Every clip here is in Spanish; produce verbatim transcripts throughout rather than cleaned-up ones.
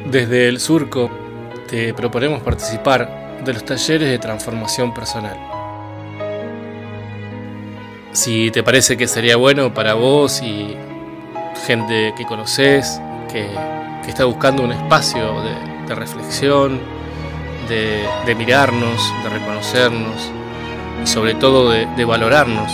Desde el Surco te proponemos participar de los talleres de transformación personal. Si te parece que sería bueno para vos y gente que conocés, que, que está buscando un espacio de, de reflexión, de, de mirarnos, de reconocernos y sobre todo de, de valorarnos.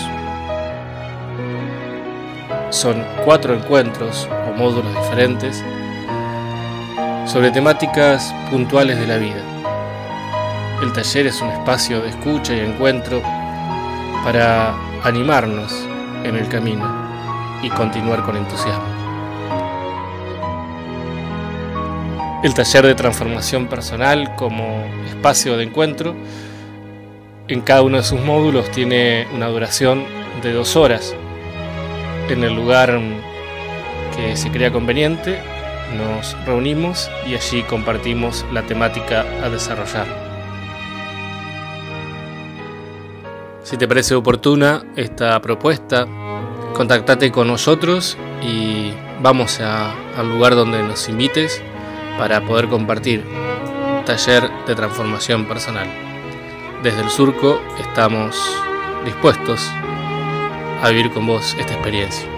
Son cuatro encuentros o módulos diferentes sobre temáticas puntuales de la vida. El taller es un espacio de escucha y encuentro para animarnos en el camino y continuar con entusiasmo. El taller de transformación personal como espacio de encuentro en cada uno de sus módulos tiene una duración de dos horas. En el lugar que se crea conveniente nos reunimos y allí compartimos la temática a desarrollar. Si te parece oportuna esta propuesta, contactate con nosotros y vamos a, al lugar donde nos invites para poder compartir un taller de transformación personal. Desde el Surco estamos dispuestos a vivir con vos esta experiencia.